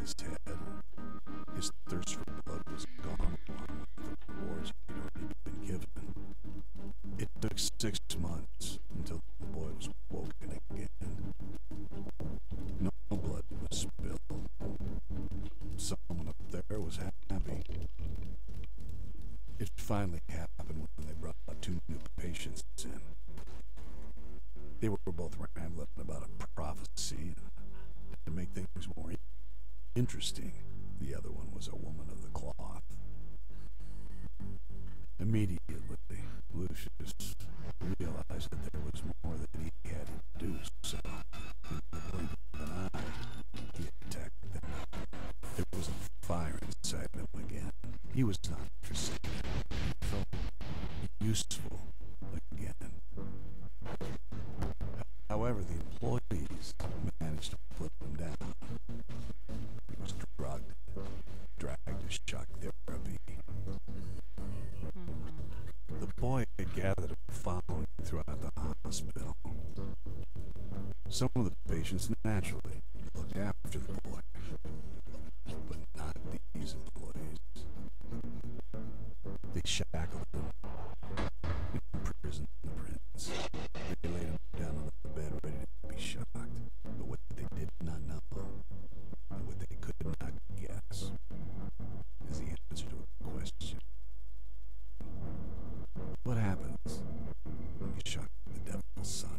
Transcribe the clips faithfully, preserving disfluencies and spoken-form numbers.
his head. His thirst for blood was gone along with the rewards he'd already been given. It took six months until the boy was woken again. No blood was spilled. Someone up there was happy. It finally happened when they brought two new patients in. They were both rambling about a prophecy. To make things more interesting, the other one was a woman of the cloth. Immediately, Lucius realized that there was more that he had to do, so in the blink of an eye, he attacked them. There was a fire inside him again. He was not forsaken. He felt useful again. However, the employees managed to put him down. He was drugged, dragged to shock therapy. The boy had gathered a following throughout the hospital. Some of the patients naturally looked after the boy, but not these employees. They shackled him, imprisoned the prince. They laid him down on the bed ready to be shocked. But what they did not know, and what they could not guess, is the answer to a question. What happens when you shock the devil's son?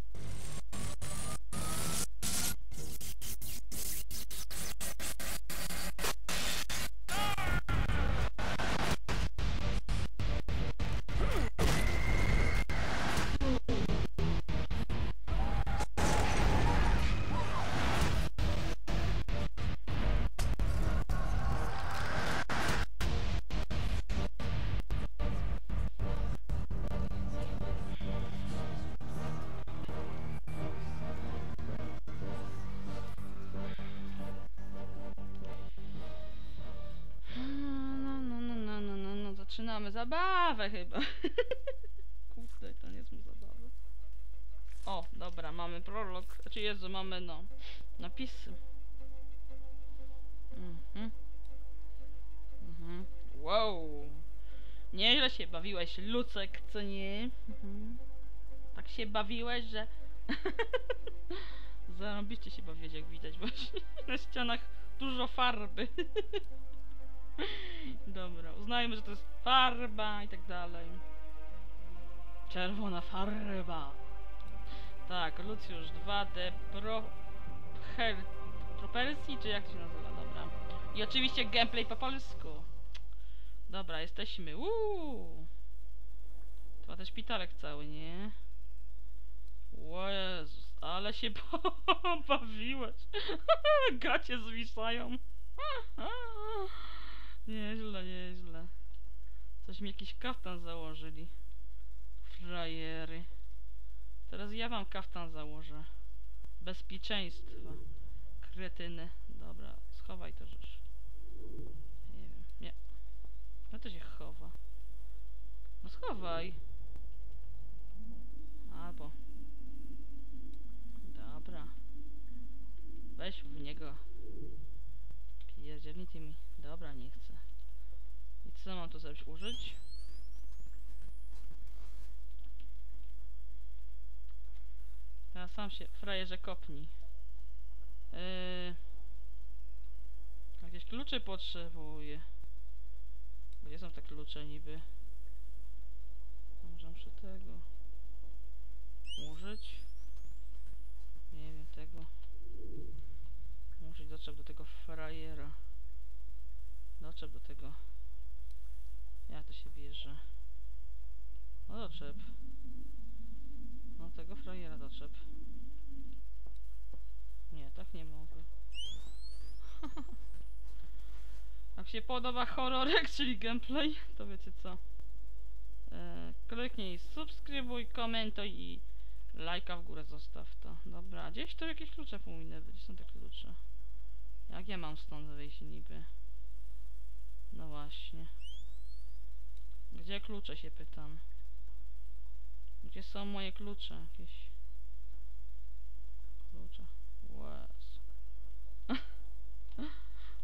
Zaczynamy zabawę chyba. Kurde, to nie są zabawy. O, dobra, mamy prolog. Znaczy, Jezu, mamy no napisy. Mhm. Mhm. Wow. Nieźle się bawiłeś, Lucek, co nie? Mhm. Tak się bawiłeś, że... Zarobiście się bawiłeś, jak widać właśnie. Na ścianach dużo farby. Dobra, uznajmy, że to jest farba i tak dalej. Czerwona farba. Tak, Lucius dwa D Pro... Her... Propersji, czy jak to się nazywa? Dobra. I oczywiście gameplay po polsku. Dobra, jesteśmy. Uuu. To ten szpitalek cały, nie? O Jezus, ale się bawiłeś. Gacie zwisają. Nieźle, nieźle. Coś mi jakiś kaftan założyli. Frajery. Teraz ja wam kaftan założę. Bezpieczeństwa. Kretyny. Dobra, schowaj to rzecz. Nie wiem, nie. No to się chowa. No schowaj. Albo. Dobra. Weź w niego. Pierdzielnijcie mi. Dobra, nie chcę. I co mam tu zrobić? Użyć? Teraz sam się, frajerze, kopnij. Yy... Jakieś klucze potrzebuję. Gdzie są te klucze niby? Może muszę tego użyć? Nie wiem, tego. Muszę dotrzeć do tego frajera. Doczep do tego. Jak to się bierze? No doczep. No tego frajera doczep. Nie, tak nie mogę. Jak się podoba horrorek, czyli gameplay, to wiecie co. Eee, kliknij subskrybuj, komentuj i lajka w górę zostaw to. Dobra, gdzieś tu jakieś klucze powinny być. Gdzie są te klucze? Jak ja mam stąd wyjść niby? No właśnie. Gdzie klucze, się pytam? Gdzie są moje klucze? Jakieś klucze. Łez.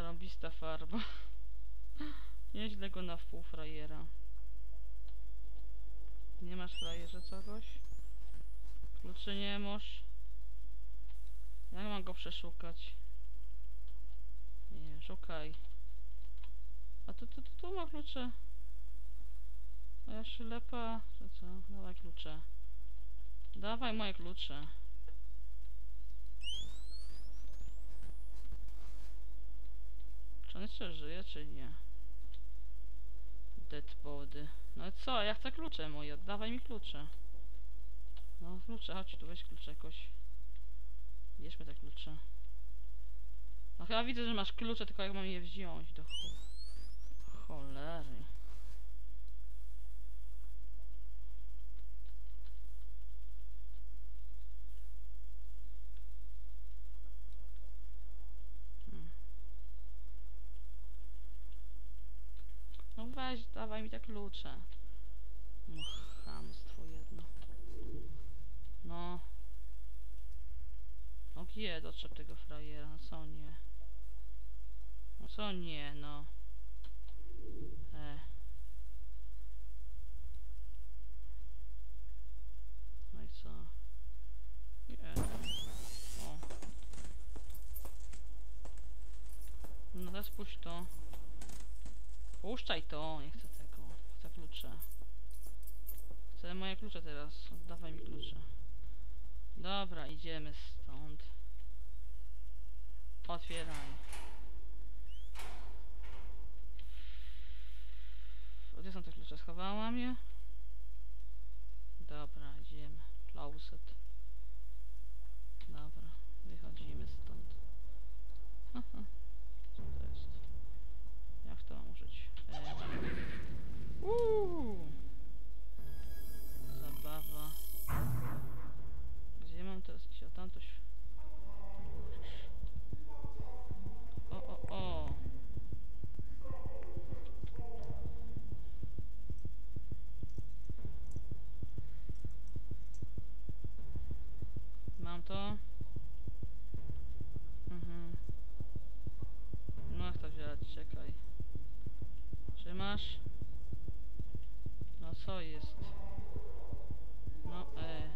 Zarąbista farba. Nieźle go na wpół frajera. Nie masz frajerze czegoś? Kluczy nie masz? Jak mam go przeszukać? Nie, szukaj. A tu, tu, tu, tu ma klucze. A ja ślepa. Czy co? Dawaj klucze. Dawaj moje klucze. Czy on jeszcze żyje, czy nie? Dead body. No i co? Ja chcę klucze moje. Dawaj mi klucze. No klucze, chodź tu, weź klucze jakoś. Bierzmy te klucze. No chyba widzę, że masz klucze, tylko jak mam je wziąć do cho cholery. Hmm. No weź, dawaj mi te klucze. No chamstwo jedno. No. No gie, dotrzep tego frajera, no co nie? No co nie, no. E. No i co? Nie, no. O. No teraz puść to. Puszczaj to, nie chcę tego. Chcę klucze. Chcę moje klucze teraz. Oddawaj mi klucze. Dobra, idziemy stąd. Otwieraj. Gdzie są te klucze? Schowałam je? Dobra, idziemy. Closet. Dobra, wychodzimy stąd. Aha. Co to jest? Jak to mam użyć? Eee. Uuu. Zabawa. Gdzie mam teraz iść? O tamto się... O, o, o. Mam to. Mhm. No jak to wziąć? Czekaj. Czy masz? No co jest? No e.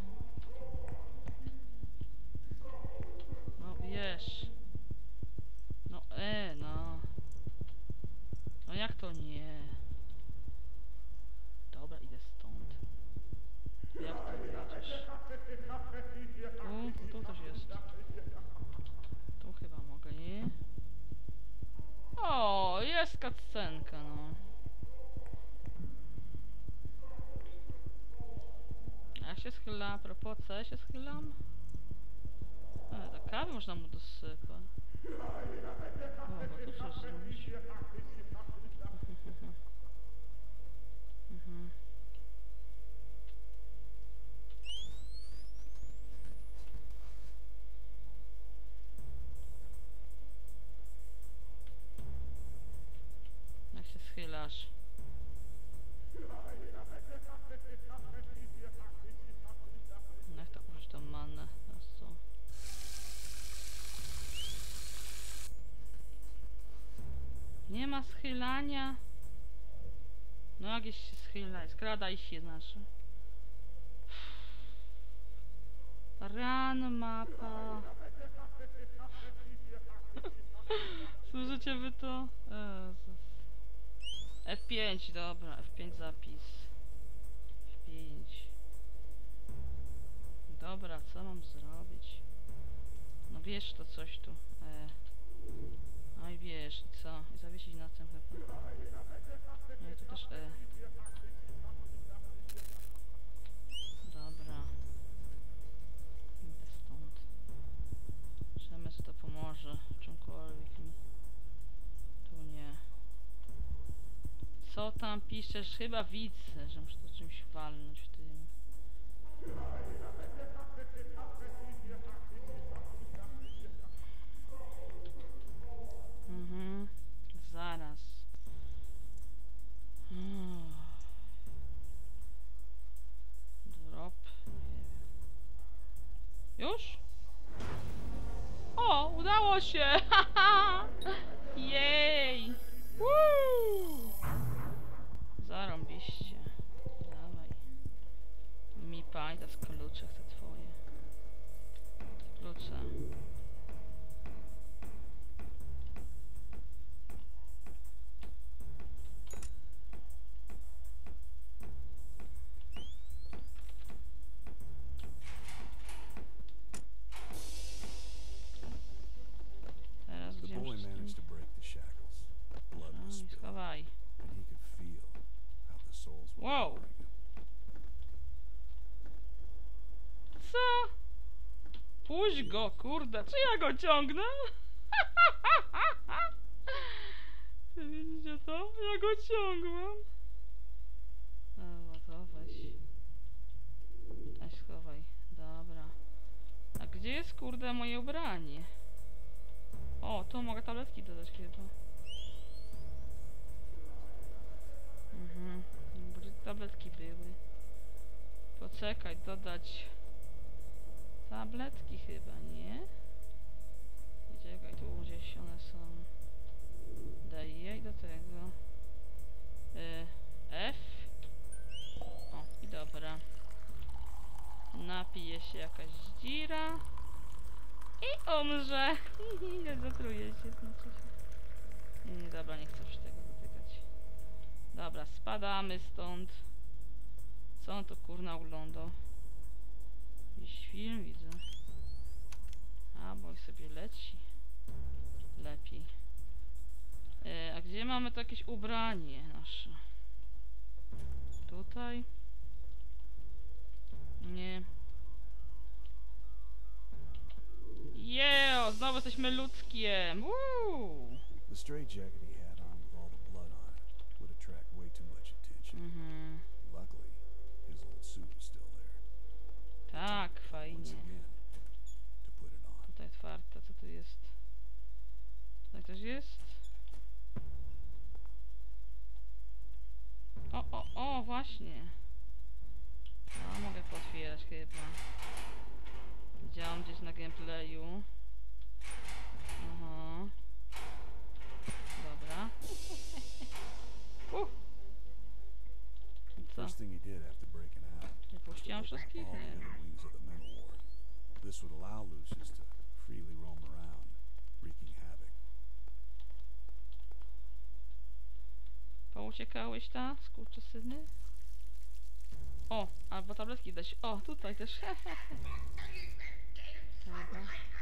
No wiesz. No e, no. No jak to nie? Dobra, idę stąd. Jak to wiedziesz? Tu, tu, tu też jest. Tu chyba mogę, nie? O, jest cutscenka, no. A jak się schyla, a propos, co ja się schylam? E, do kawy można mu dosypać. O, bo tu coś zrobić. Mhm. Jak się schylasz? Jak tak użyć tą manę? Teraz co? Nie ma schylania. No jakieś się schylaj, skradaj się znaczy. Run mapa. Słyszycie wy to? Jezus. F pięć, dobra, F pięć zapis. F pięć. Dobra, co mam zrobić? No wiesz to coś tu. E. No i wiesz, i co? I zawiesić na tym chyba. Nie, tu też E. Dobra. Idę stąd. Przemysł to pomoże. Czymkolwiek mi. Tu nie. Co tam piszesz? Chyba widzę, że muszę to czymś walnąć w tym. Mhm. Zaraz. Hmm. Drop. Już? O, udało się! Jej! Woo! Zarąbiście. Dawaj. Mi pajda z klucze, chcę twoje. Klucze. Teraz The gdzie boy wszystkim... managed to break the shackles. Blood No was i spilled, schowaj. and he could feel how the souls were Wow. pouring him. Co? Puść go, kurde, czy ja go ciągnę? Czy widzicie to? Ja go ciągłam. Dobra, to weź. Weź schowaj. Dobra. A gdzie jest, kurde, moje ubranie? O, tu mogę tabletki dodać chyba. Mhm. Bo tabletki były. Poczekaj, dodać... Tabletki chyba, nie? I czekaj, tu gdzieś one są. Daj jej do tego. Y, F. O, i dobra. Napije się jakaś dzira. I umrze. Nie zatruje się, znaczy się. Nie, nie, dobra, nie chcę już tego dotykać. Dobra, spadamy stąd. Co on to kurna oglądał? Jakiś film widzę. A, bo sobie leci. Lepiej. E, a gdzie mamy to jakieś ubranie nasze? Tutaj? Nie. Jeo, znowu jesteśmy ludzkiem. Woo! The straitjacket he had on with all the blood on it would attract way too much attention. Mhm. Luckily, his old suit was still there. Tak, Once fajnie. again, to put it on. Tutaj otwarte, co tu jest? Tutaj coś jest? O, o, o, właśnie. A, mogę potwierać chyba. Widziałam gdzieś na gameplayu. Aha. Dobra. Uh. Co? First thing he did after breaking out Nie puściłam was to break wszystkich? all the Nie. other wings of the mental ward. This would allow Lucius to freely roam around, wreaking havoc. Pouciekałeś ta, skurczysyny? O, albo tabletki dać. O, tutaj też. Dobra.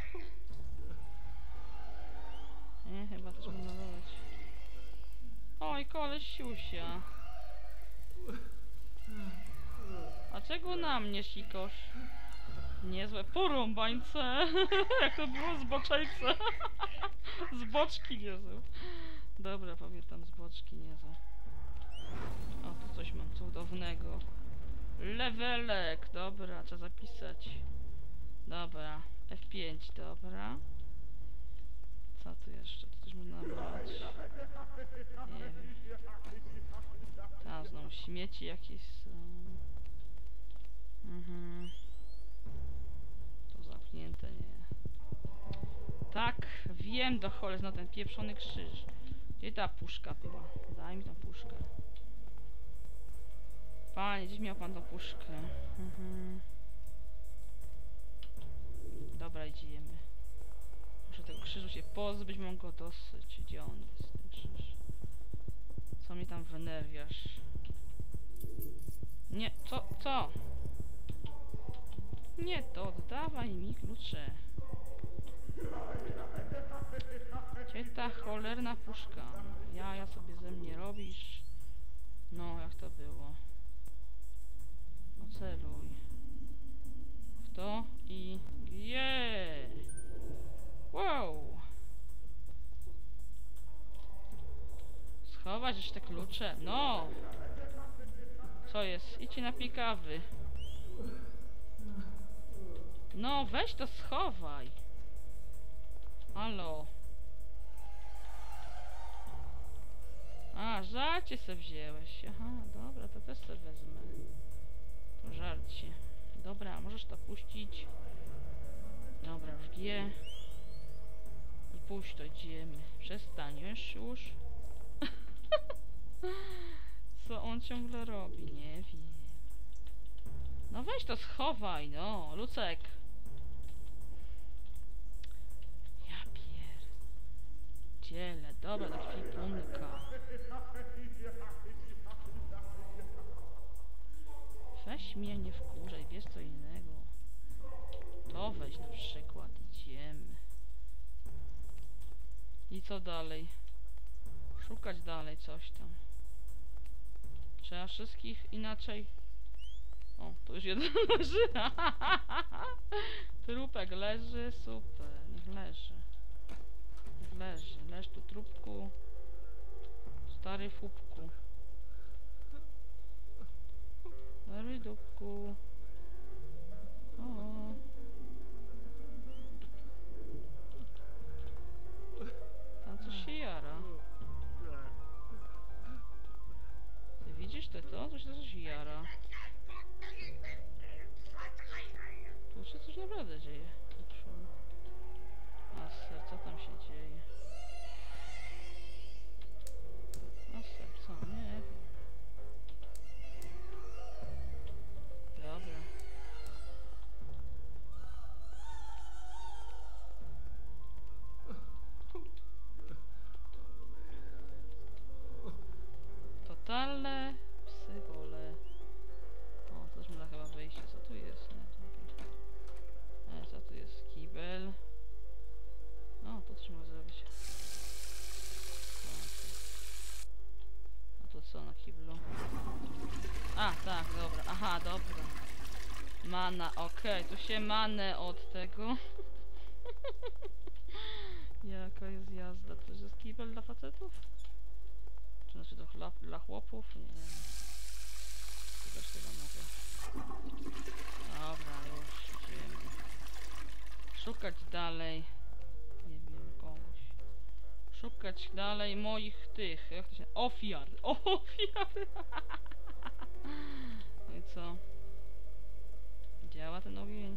Nie, chyba też będę dawać. Oj, koleś siusia. A czego na mnie sikosz? Niezłe porąbańce. Jak to było? Zboczejce. Zboczki niezłe. Dobra, pamiętam, zboczki niezłe. O, tu coś mam cudownego. Levelek, dobra, trzeba zapisać. Dobra, F pięć, dobra. Co tu jeszcze? Tu coś można nabrać. Nie wiem. Tam znowu śmieci jakieś są. Mhm. To zamknięte, nie. Tak, wiem do cholery, no ten pieprzony krzyż. Gdzie ta puszka była? Daj mi tą puszkę. Panie, gdzieś miał pan tą puszkę. Mhm. Dobra, idziemy. Muszę tego krzyżu się pozbyć, mam go dosyć. Gdzie on jest, ten krzyż? Co mi tam wynerwiasz? Nie, co, co? Nie to, oddawaj mi klucze. Gdzie ta cholerna puszka? Ja, ja sobie ze mnie robisz. No, jak to było? No celuj. W to i... Jeee! Wow! Schować jeszcze te klucze. No! Co jest? Idźcie na pikawy. No, weź to schowaj. Halo. A, żarcie se wzięłeś. Aha, dobra, to też se wezmę. To żarcie. Dobra, możesz to puścić. Dobra, już G. puść to, idziemy. Przestaniesz już? Co on ciągle robi? Nie wiem. No weź to schowaj, no, Lucek. Ja pierdzielę, dobra, do kwipunka. Weź mnie nie wkurzaj, bierz co innego. To weź na przykład, idziemy. I co dalej? Szukać dalej coś tam. Trzeba wszystkich inaczej... O, to już jeden leży. Trupek leży, super, niech leży. Niech leży, leż tu trupku. Stary fupku. Stary dupku. O. Tam coś się jara. Ty widzisz to to? To się coś jara. Tu się coś naprawdę dzieje. A ser, co tam się dzieje? A ser, co? Nie wiem. Dobra. Totalne psychole. O, coś ma chyba wyjście. Co tu jest? Nie, e, co tu jest? Kibel. O, to coś można zrobić. A to co na kiblu? A, tak, dobra. Aha, dobra. Mana, okej. Okay. Tu się manę od tego. Jaka jest jazda? To jest kibel dla facetów? Czy znaczy to dla, dla chłopów? Nie wiem. To też chyba mogę. Dobra, już idziemy. Szukać dalej. Nie wiem, kogoś. Szukać dalej moich tych. Jak to się... Ofiar! Ofiar! No i co? Działa ten ogień?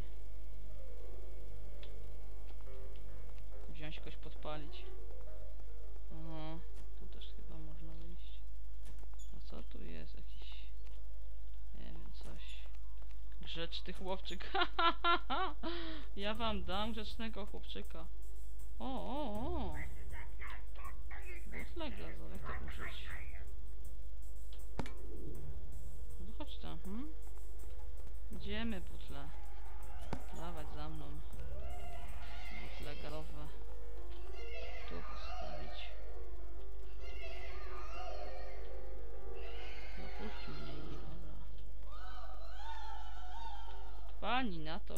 Wziąć kogoś podpalić. Aha, tu też chyba można wyjść. A co tu jest? Jakiś... Nie wiem, coś... Grzeczny chłopczyk. Ja wam dam grzecznego chłopczyka. O, o, o. Bootleg gazowy, jak tak użyć? No to chodź tam, hmm? Idziemy, butle. Dawać za mną. Butle gazowe. Tu postawić. No puść mnie i dobra. Pani na to.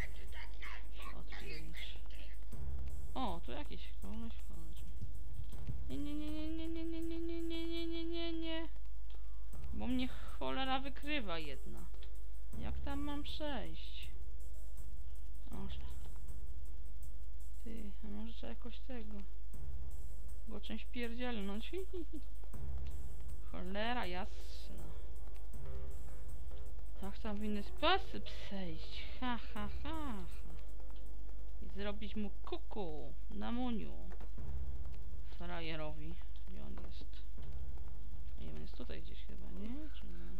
Odpięć. O, tu jakiś koleś chodzi. Nie, nie, nie, nie, nie, nie, nie, nie, nie, nie, nie, nie, nie. Bo mnie cholera wykrywa jedna. Jak tam mam przejść? Może. Ty, a może trzeba jakoś tego. Go czymś pierdzielnąć. Cholera jasna. Jak tam w inny sposób przejść? Ha, ha, ha, ha. I zrobić mu kuku na muniu. Frajerowi. Gdzie on jest? Nie wiem, jest tutaj gdzieś chyba, nie? Czy nie?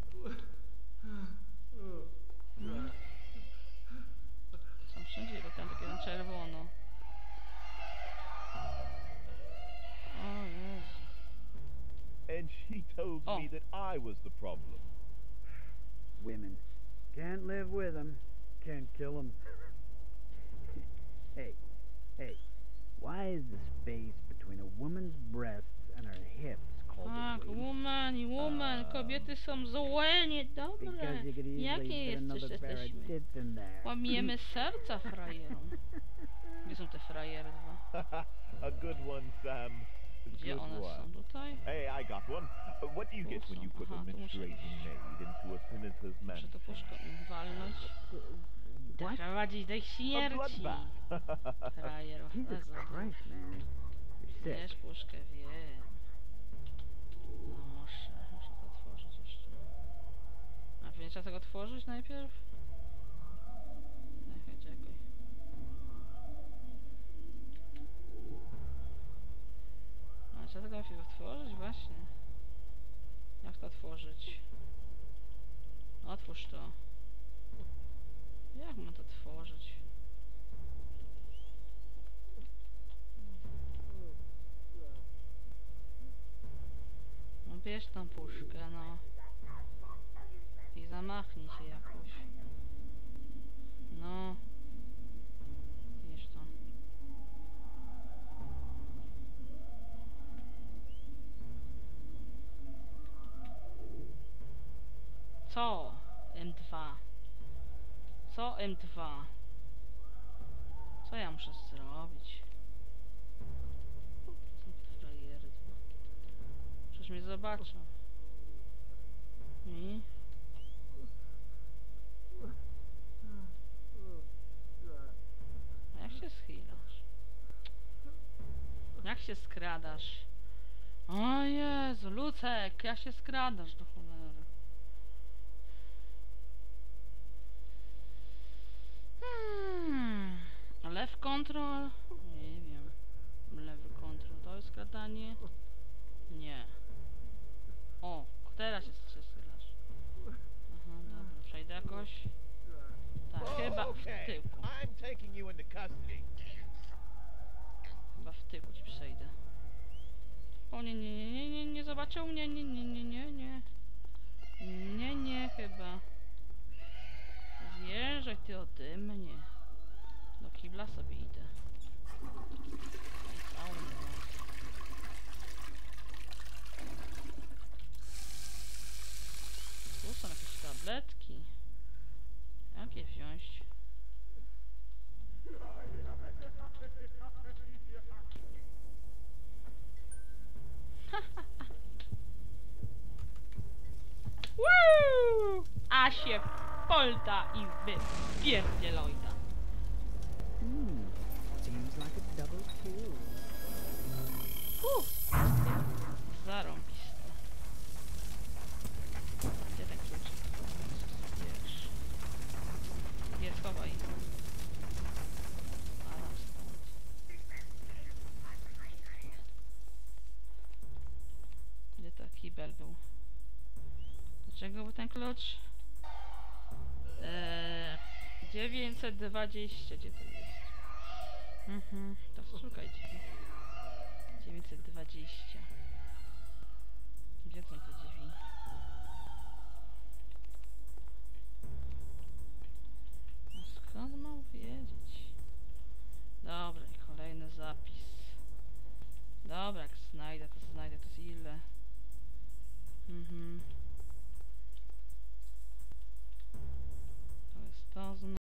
Hmm? Są wszędzie, bo tam takie na czerwono. O Jezu. And she told Oh. me that I was the problem. Women. Can't live with them. Can't kill them. Hey, hey. Why is the space between a woman's breasts and her hips called a Tak, waist? woman i woman. Kobiety są złe, niedobre. Because you could easily Jakie fit jesteś, another pair of jesteśmy? tits in there. Łamiemy serca frajerom. Gdzie są te frajery dwa? A good one, Sam. A Gdzie good one one. są? Tutaj? Hey, I got one. Uh, what do you get when you put a Aha, tu muszę menstruating iść. maid into a penitent man? Muszę to puszko im walnąć. What? Doprowadzić do A śmierci. bloodbath. Frajerów. Jesus Jezu. Christ, man. You're Wiesz, sick. puszkę, wiem. No muszę, muszę to otworzyć jeszcze. A pewnie trzeba tego otworzyć najpierw? Czekaj, czekaj. otworzyć? Właśnie. Jak to otworzyć? Otwórz to. Jak mam to otworzyć? No bierz tą puszkę, no. I zamachnij się jakoś. No. Bierz to. Co? M dwa. Co M dwa? Co ja muszę zrobić? Co te frajery? Przecież mnie zobaczą. I? Jak się schylasz? Jak się skradasz? O Jezu, Lucek, jak się skradasz do cholery? Hmm. Lew control? Nie wiem. Lewy control to jest skradanie? Nie. O, teraz się schylasz. Aha, dobra, przejdę jakoś. Tak, chyba w Okay, tyłku. I'm taking you into custody. Chyba w tyłku ci przejdę. O nie, nie, nie, nie, nie, nie zobaczył mnie, nie, nie, nie, nie, nie. Nie, nie, chyba. Zjeżdżaj ty ode mnie. Do kibla sobie idę. Cały mnie włączy. Tu są jakieś tabletki. Jak je wziąć? Woo! A się polta i wypierdzielojta. Hmm, seems like a double kill. Uff, zarąbiste. Gdzie ten kluczyk? Wiesz. Nie, schowaj. A, stąd. Gdzie to kibel był? Dlaczego był ten klucz? Eee, dziewięćset dwadzieścia, gdzie to jest? Mhm, to szukaj drzwi. dziewięćset dwadzieścia. Gdzie są te drzwi? No skąd mam wiedzieć? Dobra, i kolejny zapis. Dobra, jak znajdę, to znajdę, to z ile? Mhm. To jest to,